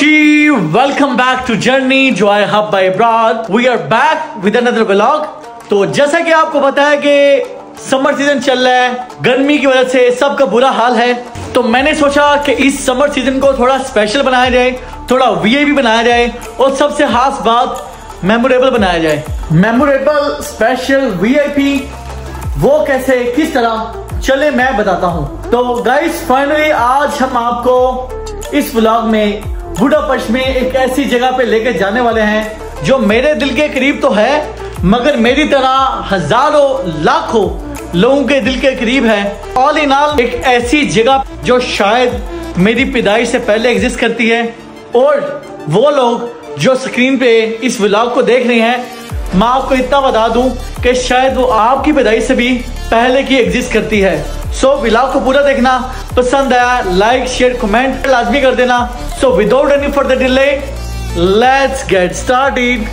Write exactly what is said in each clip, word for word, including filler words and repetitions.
Ji, welcome back to journey joy hub by Ibrad. We are back with another vlog. तो जैसा कि आपको पता है कि समर सीजन चल रहा है, गर्मी की वजह से सबका बुरा हाल है। तो मैंने सोचा कि इस समर सीजन को थोड़ा स्पेशल बनाया जाए, थोड़ा वीआईपी बनाया जाए और सबसे खास बात मेमोरेबल बनाया जाए। मेमोरेबल स्पेशल वीआईपी वो कैसे, किस तरह, चले मैं बताता हूँ। तो गाइस फाइनली आज हम आपको इस व्लॉग में बुडापेस्ट में एक ऐसी जगह पे लेकर जाने वाले हैं जो मेरे दिल के करीब तो है, मगर मेरी तरह हजारों लाखों लोगों के दिल के करीब है। ऑल इन ऑल एक ऐसी जगह जो शायद मेरी पैदाइश से पहले एग्जिस्ट करती है, और वो लोग जो स्क्रीन पे इस व्लॉग को देख रहे हैं, मैं आपको इतना बता दूं कि शायद वो आपकी पैदाइश से भी पहले की एग्जिस्ट करती है। सो so, व्लॉग को पूरा देखना, पसंद आया लाइक शेयर कमेंट लाजमी कर देना। So without any further delay let's get started.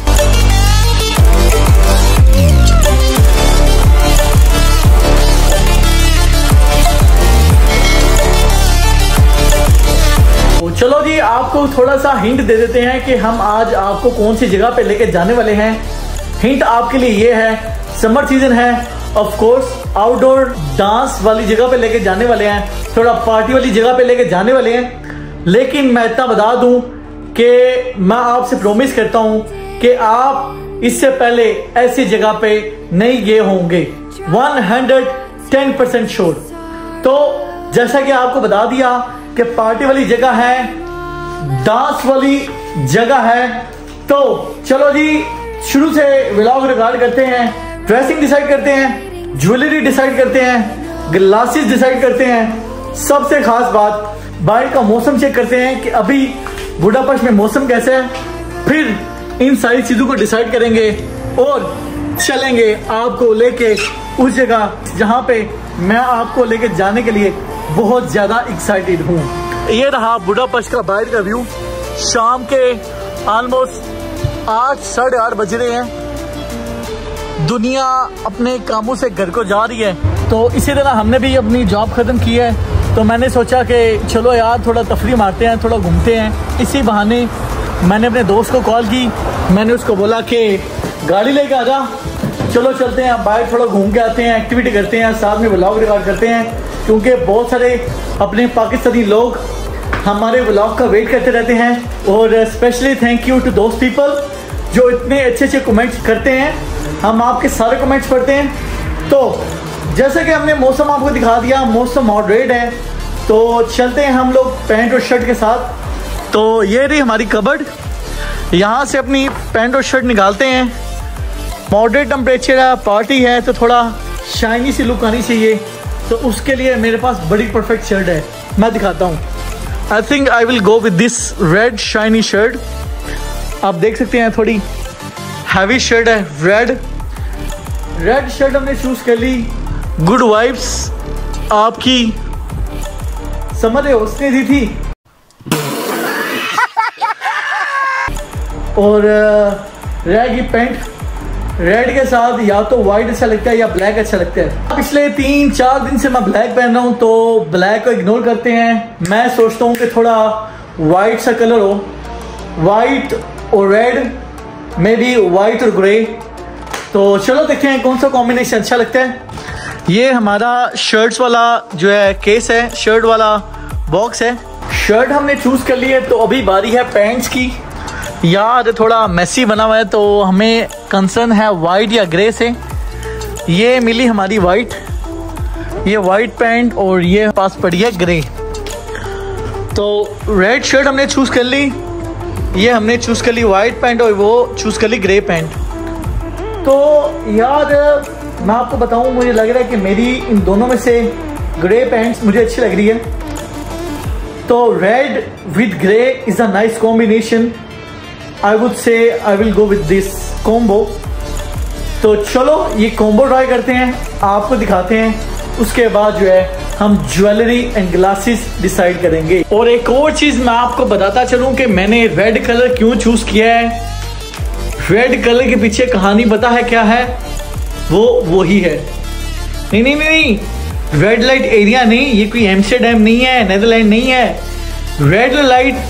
तो चलो जी, आपको थोड़ा सा हिंट दे देते हैं कि हम आज आपको कौन सी जगह पे लेके जाने वाले हैं। हिंट आपके लिए ये है, समर सीजन है, ऑफ कोर्स आउटडोर डांस वाली जगह पे लेके जाने वाले हैं, थोड़ा पार्टी वाली जगह पे लेके जाने वाले हैं। लेकिन मैं इतना बता दूं कि मैं आपसे प्रॉमिस करता हूं कि आप इससे पहले ऐसी जगह पे नहीं गए होंगे, one hundred ten percent sure. तो जैसा कि आपको बता दिया कि पार्टी वाली जगह है, डांस वाली जगह है। तो चलो जी, शुरू से व्लॉग रिकॉर्ड करते हैं, ड्रेसिंग डिसाइड करते हैं, ज्वेलरी डिसाइड करते हैं, ग्लासेस डिसाइड करते हैं, सबसे खास बात बाहर का मौसम चेक करते हैं कि अभी बुडापेस्ट में मौसम कैसे है। फिर इन सारी चीजों को डिसाइड करेंगे और चलेंगे आपको लेके उस जगह जहां पे मैं आपको लेके जाने के लिए बहुत ज्यादा एक्साइटेड हूँ। ये रहा बुडापेस्ट का बाहर का व्यू। शाम के ऑलमोस्ट आठ साढ़े आठ बज रहे हैं, दुनिया अपने कामों से घर को जा रही है। तो इसी तरह हमने भी अपनी जॉब खत्म की है, तो मैंने सोचा कि चलो यार थोड़ा तफरी मारते हैं, थोड़ा घूमते हैं। इसी बहाने मैंने अपने दोस्त को कॉल की, मैंने उसको बोला कि गाड़ी लेके आ जा, चलो चलते हैं बाहर, थोड़ा घूम के आते हैं, एक्टिविटी करते हैं, साथ में व्लॉग रिकॉर्ड करते हैं। क्योंकि बहुत सारे अपने पाकिस्तानी लोग हमारे व्लॉग का वेट करते रहते हैं, और specially thank you to those people जो इतने अच्छे अच्छे कमेंट्स करते हैं। हम आपके सारे कमेंट्स पढ़ते हैं। तो जैसे कि हमने मौसम आपको दिखा दिया, मौसम मॉडरेट है, तो चलते हैं हम लोग पैंट और शर्ट के साथ। तो ये रही हमारी कबर्ड, यहाँ से अपनी पैंट और शर्ट निकालते हैं। मॉडरेट टेम्परेचर है, पार्टी है, तो थोड़ा शाइनी सी लुक आनी चाहिए। तो उसके लिए मेरे पास बड़ी परफेक्ट शर्ट है, मैं दिखाता हूँ। I think I will go with this red shiny shirt. आप देख सकते हैं थोड़ी हैवी शर्ट है, रेड रेड शर्ट हमने चूज कर ली। गुड वाइब्स आपकी समझ रहे हो, उसने दी थी। और रहेगी पैंट रेड के साथ, या तो व्हाइट अच्छा लगता है या ब्लैक अच्छा लगता है। पिछले तीन चार दिन से मैं ब्लैक पहन रहा हूँ, तो ब्लैक को इग्नोर करते हैं। मैं सोचता हूँ कि थोड़ा व्हाइट सा कलर हो, व्हाइट और रेड, मे बी व्हाइट और ग्रे। तो चलो देखते हैं कौन सा कॉम्बिनेशन अच्छा लगता है। ये हमारा शर्ट्स वाला जो है केस है, शर्ट वाला बॉक्स है। शर्ट हमने चूज कर ली है, तो अभी बारी है पैंट्स की। यार थोड़ा मैसी बना हुआ है, तो हमें कंसर्न है वाइट या ग्रे से। ये मिली हमारी वाइट, ये वाइट पैंट, और ये पास पड़ी है ग्रे। तो रेड शर्ट हमने चूज कर ली, ये हमने चूज कर ली वाइट पैंट, और वो चूज कर ली ग्रे पैंट। तो यार मैं आपको बताऊं, मुझे लग रहा है कि मेरी इन दोनों में से ग्रे पैंट्स मुझे अच्छी लग रही है। तो red with grey is a nice combination. I would say I will go with this combo. तो चलो ये कॉम्बो ट्राई करते हैं, आपको दिखाते हैं। उसके बाद जो है हम ज्वेलरी एंड ग्लासेस डिसाइड करेंगे। और एक और चीज मैं आपको बताता चलूं कि मैंने रेड कलर क्यों चूज किया है। रेड कलर के पीछे कहानी पता है क्या है? वो वही है। नहीं नहीं नहीं, रेड लाइट एरिया नहीं, ये कोई एम्स्टरडैम नहीं है, नेदरलैंड नहीं है। रेड लाइट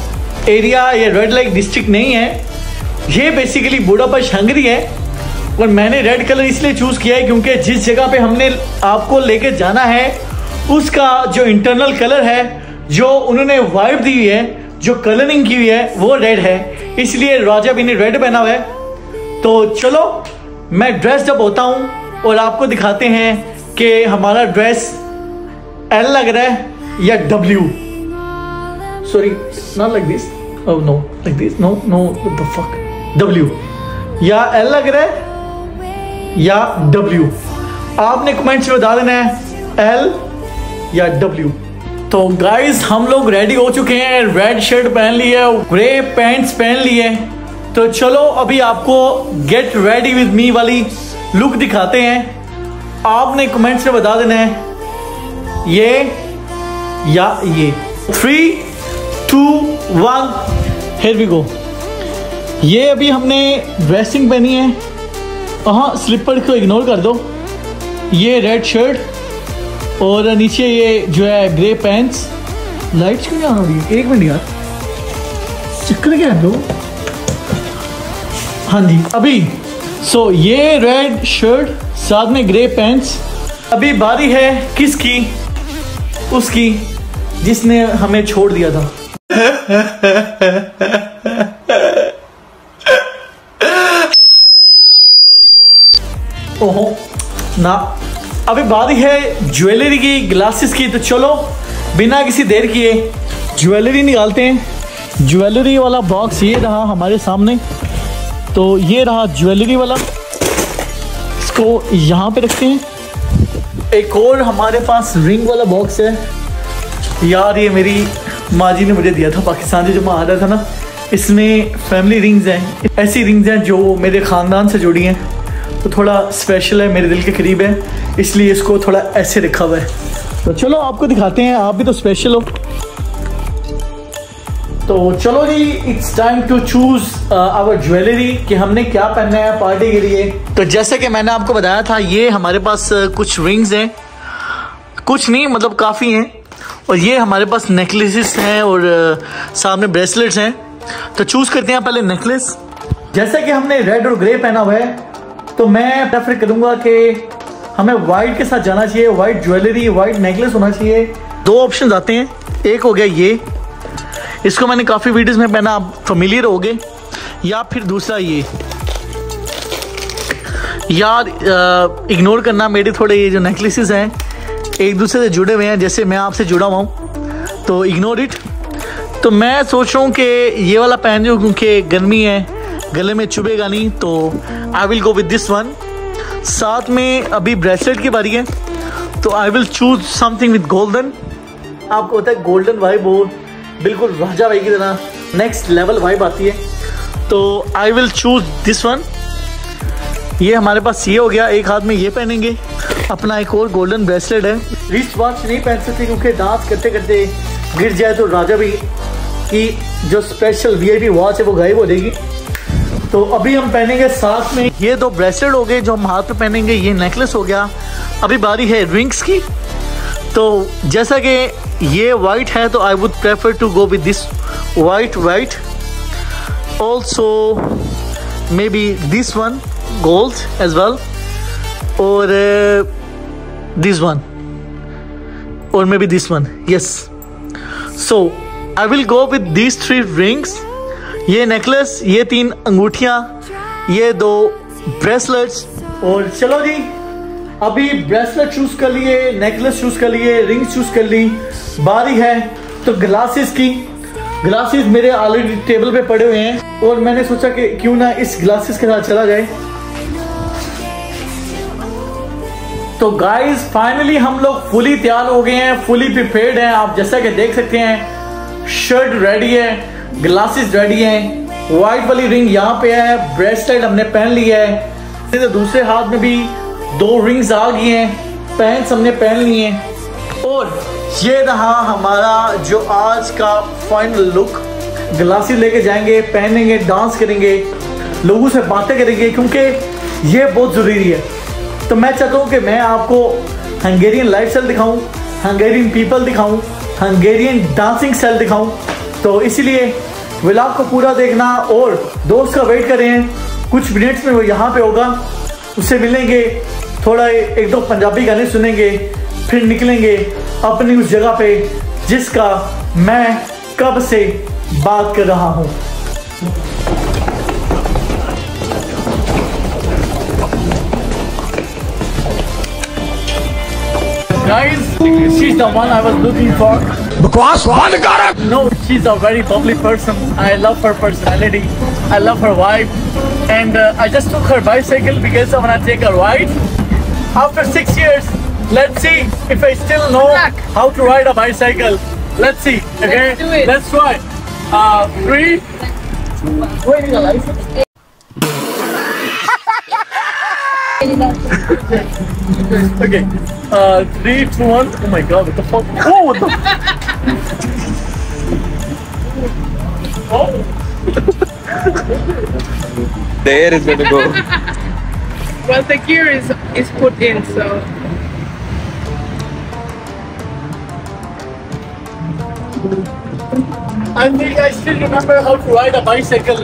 एरिया या रेड लाइट डिस्ट्रिक्ट नहीं है, ये बेसिकली बुडापेस्ट हंगरी है। और मैंने रेड कलर इसलिए चूज़ किया है क्योंकि जिस जगह पे हमने आपको लेके जाना है उसका जो इंटरनल कलर है, जो उन्होंने वाइब दी हुई है, जो कलरिंग की हुई है, वो रेड है। इसलिए राजा भी ने रेड पहना हुआ है। तो चलो मैं ड्रेस जब होता हूँ और आपको दिखाते हैं कि हमारा ड्रेस एल लग रहा है या W. Sorry, not like this, oh no, like this, no no, what the fuck, W या एल लग रहा है या डब्ल्यू। आपने कमेंट्स में बता देना है एल या डब्ल्यू। तो गाइस हम लोग रेडी हो चुके हैं, रेड शर्ट पहन ली है, ग्रे पैंट्स पहन ली है। तो चलो अभी आपको गेट रेडी विद मी वाली लुक दिखाते हैं। आपने कमेंट्स में बता देना है ये या ये। Three two one, here we go. ये अभी हमने ड्रेसिंग पहनी है, हाँ स्लीपर को इग्नोर कर दो। ये रेड शर्ट और नीचे ये जो है ग्रे पैंट्स। लाइट्स क्यों नहीं ऑन हो रही है? एक मिनट यार, चक्कर क्या है लोग। हाँ जी अभी सो ये रेड शर्ट साथ में ग्रे पैंट्स। अभी बारी है किसकी? उसकी जिसने हमें छोड़ दिया था। ओहो ना, अभी बारी है ज्वेलरी की, ग्लासेस की। तो चलो बिना किसी देर किए ज्वेलरी निकालते हैं। ज्वेलरी वाला बॉक्स ये रहा हमारे सामने। तो ये रहा ज्वेलरी वाला, इसको यहाँ पे रखते हैं। एक और हमारे पास रिंग वाला बॉक्स है। यार ये मेरी माँ जी ने मुझे दिया था पाकिस्तान से, जो मैं आ रहा था ना। इसमें फैमिली रिंग्स हैं, ऐसी रिंग्स हैं जो मेरे ख़ानदान से जुड़ी हैं, तो थोड़ा स्पेशल है, मेरे दिल के करीब है, इसलिए इसको थोड़ा ऐसे रखा हुआ है। तो चलो आपको दिखाते हैं, आप भी तो स्पेशल हो। तो चलो जी, it's time to choose our jewellery कि हमने क्या पहनना है पार्टी के लिए। तो जैसे कि मैंने आपको बताया था, ये हमारे पास uh, कुछ रिंग्स हैं, कुछ नहीं मतलब काफ़ी हैं, और ये हमारे पास नेकलेसेस हैं और uh, सामने ब्रेसलेट्स हैं। तो चूज़ करते हैं पहले नेकलेस। जैसे कि हमने रेड और ग्रे पहना हुआ है, तो मैं प्रेफर करूँगा कि हमें वाइट के साथ जाना चाहिए। वाइट ज्वेलरी, वाइट नेकलेस होना चाहिए। दो ऑप्शन आते हैं, एक हो गया ये, इसको मैंने काफ़ी वीडियोस में पहना, आप फेमिलियर होगे, या फिर दूसरा ये। यार इग्नोर करना, मेरे थोड़े ये जो नेकलेसेस हैं एक दूसरे से जुड़े हुए हैं, जैसे मैं आपसे जुड़ा हुआ हूँ, तो इग्नोर इट। तो मैं सोच रहा हूँ कि ये वाला पहन लूँ क्योंकि गर्मी है, गले में चुभेगा नहीं, तो I will go with this one. साथ में अभी ब्रेसलेट की बारी है, तो I will choose something with golden. आपको होता है गोल्डन वाइब हो, बिल्कुल राजा भाई की तरह नेक्स्ट लेवल वाइब आती है। तो I will choose this one. ये हमारे पास ये हो गया, एक हाथ में ये पहनेंगे। अपना एक और गोल्डन ब्रेसलेट है। रिस्ट वॉच नहीं पहन सकते क्योंकि डांस करते करते गिर जाए तो राजा भाई की जो स्पेशल वीआईपी वॉच है वो गायब हो जाएगी। तो अभी हम पहनेंगे साथ में ये दो ब्रेसलेट हो गए जो हम हाथ में पहनेंगे, ये नेकलेस हो गया। अभी बारी है रिंग्स की। तो जैसा कि ये वाइट है, तो I would prefer to go with this white white also, may be this one gold as well, और दिस वन, और may be this one, yes. So I will go with this three rings, ये necklace, ये तीन अंगूठियां, ये दो bracelets. और चलो जी, अभी ब्रेसलेट चूज कर लिए, नेकलेस चूज कर लिए, रिंग्स चूज कर ली, बारी है तो ग्लासेस की। ग्लासेस मेरे ऑलरेडी टेबल पे पड़े हुए हैं और मैंने सोचा कि क्यों ना इस ग्लासेस के साथ चला जाए। तो गाइस फाइनली हम लोग फुली तैयार हो गए हैं, फुली प्रिपेयर्ड हैं। आप जैसा कि देख सकते हैं, शर्ट रेडी है, ग्लासेस रेडी हैं, व्हाइट वाली रिंग यहाँ पे है, ब्रेसलेट हमने पहन लिया है, तो दूसरे हाथ में भी दो रिंग्स आ गई हैं, पैंट्स हमने पहन लिए हैं। और ये रहा हमारा जो आज का फाइनल लुक। ग्लासेस लेके जाएंगे, पहनेंगे, डांस करेंगे, लोगों से बातें करेंगे, क्योंकि ये बहुत ज़रूरी है। तो मैं चाहता हूँ कि मैं आपको हंगेरियन लाइफ स्टाइल दिखाऊँ, हंगेरियन पीपल दिखाऊँ, हंगेरियन डांसिंग स्टाइल दिखाऊँ। तो इसीलिए व्लॉग को पूरा देखना और दोस्त का वेट करें, कुछ मिनट्स में वो यहाँ पे होगा, उससे मिलेंगे, थोड़ा एक दो पंजाबी गाने सुनेंगे, फिर निकलेंगे अपनी उस जगह पे जिसका मैं कब से बात कर रहा हूँ। Guys, she's the one I was looking for. बकवास बंद कर। No, she's a very lovely person. I love her personality. I love her vibe. And uh, I just took her bicycle because I want to take a ride. After six years, let's see if I still know how to ride a bicycle. Let's see. Okay, let's do it. Let's try. Uh, three. Waiting a license. Okay. Uh, three, two, one. Oh my God! What the fuck? Oh, what the? Oh. The air is gonna go. Well, the gear is is put in, so. I think I still remember how to ride a bicycle.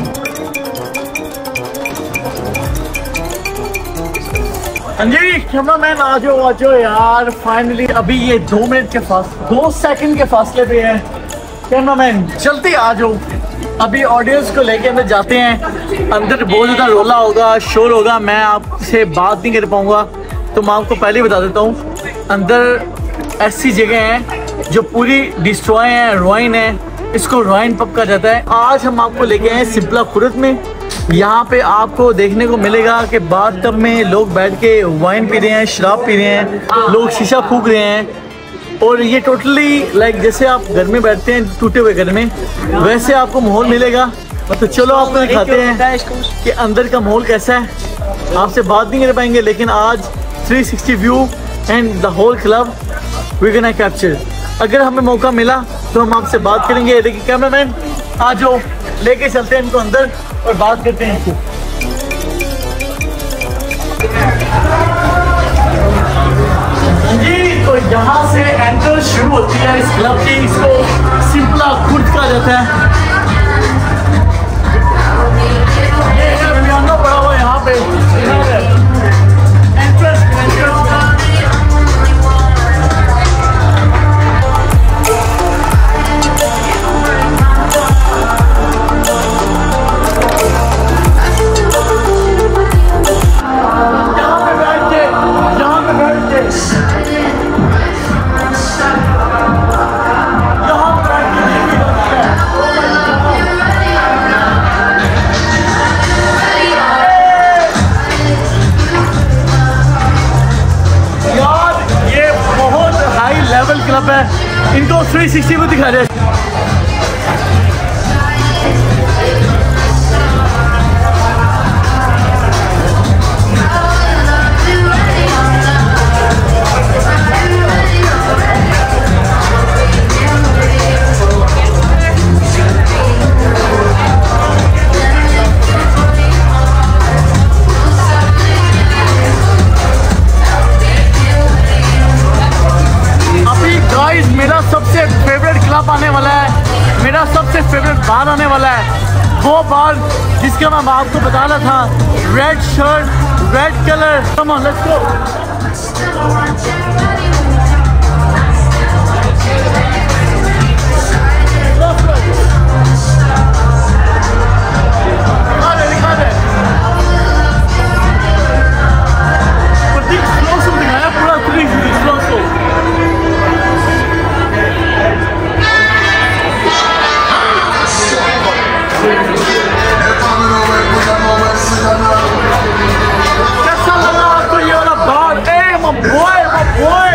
हाँ जी, cameraman आ जाओ आ जाओ यार। Finally अभी ये दो minute के फास दो सेकंड के फासले पे है। कैमरामैन जल्दी आ जाओ, अभी ऑडियंस को लेके अंदर जाते हैं। अंदर बहुत ज़्यादा रोला होगा, शोर होगा, मैं आपसे बात नहीं कर पाऊँगा, तो मैं आपको पहले ही बता देता हूँ। अंदर ऐसी जगह है जो पूरी डिस्ट्रॉय है, रॉइन है, इसको रॉइन पब कहा जाता है। आज हम आपको लेके आए सिंपला खुर्द में। यहाँ पे आपको देखने को मिलेगा कि बाथटब में लोग बैठ के वाइन पी रहे हैं, शराब पी रहे हैं, लोग शीशा फूक रहे हैं, और ये टोटली लाइक जैसे आप घर में बैठते हैं टूटे हुए घर में, वैसे आपको माहौल मिलेगा। तो चलो आपको दिखाते हैं कि अंदर का माहौल कैसा है। आपसे बात नहीं कर पाएंगे, लेकिन आज three sixty view and the whole club we can capture. अगर हमें मौका मिला तो हम आपसे बात करेंगे। लेकिन कैमरामैन आ जाओ, लेके चलते हैं इनको अंदर और बात करते हैं इनको। जी, तो यहाँ से एंट्रेंस शुरू होती है इस क्लब की। इसको सिंपला खुर्द कहा जाता है। ये है पियानो पड़ा हुआ यहाँ पे। एंट्रेंस क्लब है, इनको थ्री सिक्सटी में दिखा रहे हैं। मेरा सबसे फेवरेट क्लब आने वाला है, मेरा सबसे फेवरेट बार आने वाला है, वो बार जिसका मैं आपको बता रहा था। Red shirt, red colour. Come on, let's go. कैसा लगा आपको ये वाला बार? ए my boy, my boy।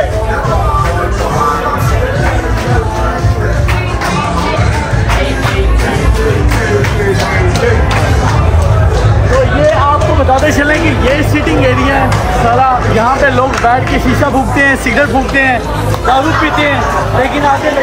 तो ये आपको बताते चलें कि ये सीटिंग एरिया है सारा। यहाँ पे लोग बैठ के शीशा फूकते हैं, सिगरेट फूकते हैं, दारू पीते हैं, लेकिन आगे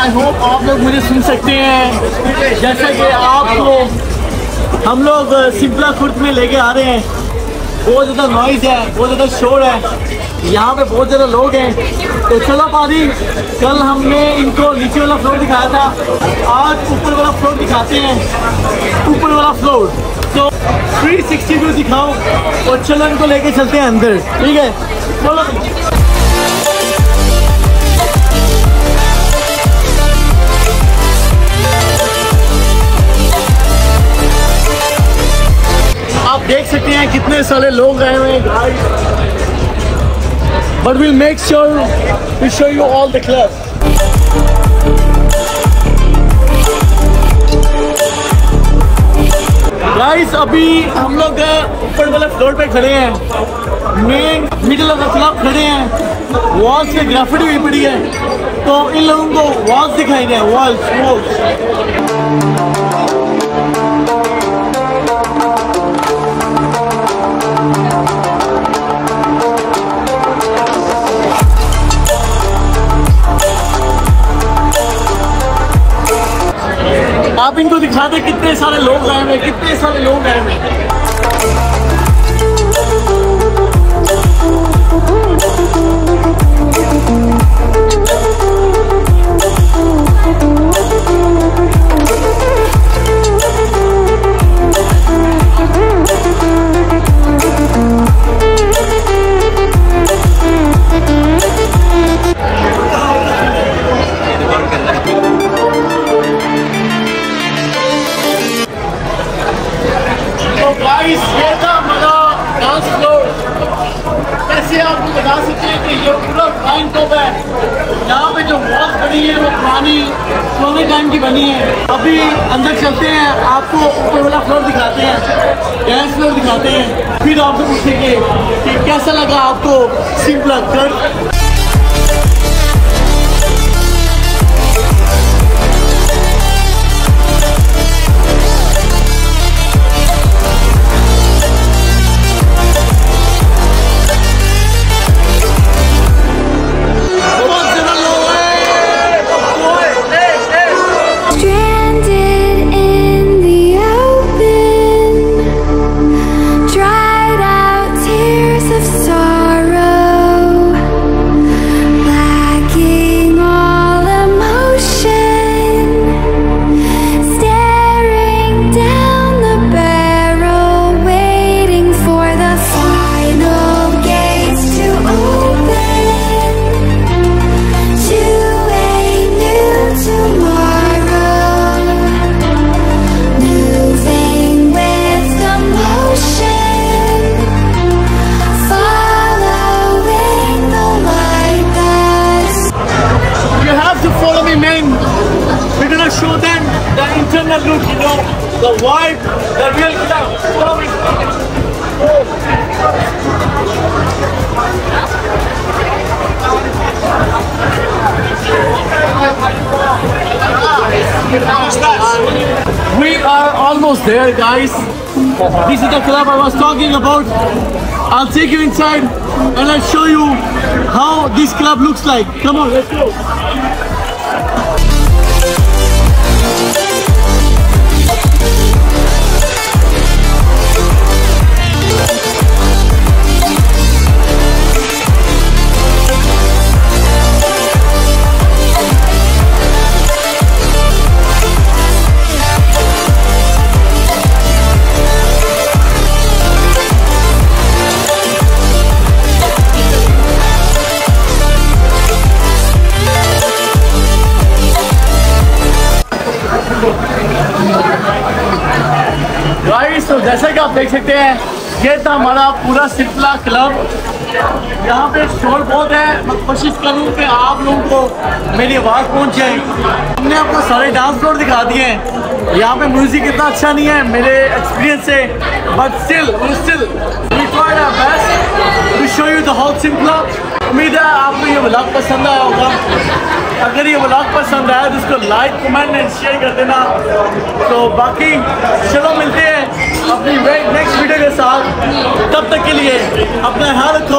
आई होप आप लोग मुझे सुन सकते हैं। जैसा कि आपको हम लोग सिंपला खुर्द में लेके आ रहे हैं, बहुत ज़्यादा नॉइज़ है, बहुत ज़्यादा शोर है, यहाँ पे बहुत ज़्यादा लोग हैं। तो चलो पादी, कल हमने इनको नीचे वाला फ्लोर दिखाया था, आज ऊपर वाला फ्लोर दिखाते हैं, ऊपर वाला फ्लोर। तो थ्री सिक्सटी व्यू दिखाओ और चलो इनको लेके चलते हैं अंदर, ठीक है? चलो आप देख सकते हैं कितने सारे लोग आए हुए हैं guys, but will make sure to show you all the club. Guys अभी हम लोग ऊपर वाले फ्लोर पे खड़े हैं, main middle of the club खड़े हैं, वॉल्स पे ग्राफिटी हुई पड़ी है, तो इन लोगों को वॉल्स दिखाई दे, वॉल्स वॉल्स आप इनको दिखा दे कितने सारे लोग आए हुए, कितने सारे लोग आए हुए। ये था हमारा डांस फ्लोर। कैसे आपको बता सकते हैं कि ये पूरा फाइन टॉप है। यहाँ पे जो वॉल खड़ी है वो पुरानी सोने टाइम की बनी है। अभी अंदर चलते हैं, आपको ऊपर वाला फ्लोर दिखाते हैं, डांस फ्लोर दिखाते हैं, फिर आपसे पूछेंगे कि कैसा लगा आपको Szimpla Kert. Show them the internal look, you know, the vibe, the real stuff. Follow me. We are almost there, guys. This is the club I was talking about. I'll take you inside and I'll show you how this club looks like. Come on, let's go. Guys तो जैसा कि आप देख सकते हैं, ये था हमारा पूरा सिंपला क्लब। यहाँ पे शोर बहुत है, मैं कोशिश करूँ कि आप लोगों को मेरी आवाज़ पहुँच जाए। हमने आपको सारे डांस फ्लोर दिखा दिए हैं। यहाँ पे म्यूजिक इतना अच्छा नहीं है मेरे एक्सपीरियंस से, but still still we tried our best to show you the whole Szimpla. उम्मीद है आपको ये व्लॉग पसंद आया होगा। अगर ये व्लॉग पसंद आया तो उसको लाइक कमेंट एंड शेयर कर देना। तो बाकी चलो मिलते हैं अपनी नेक्स्ट वीडियो के साथ, तब तक के लिए अपना ख्याल रखो।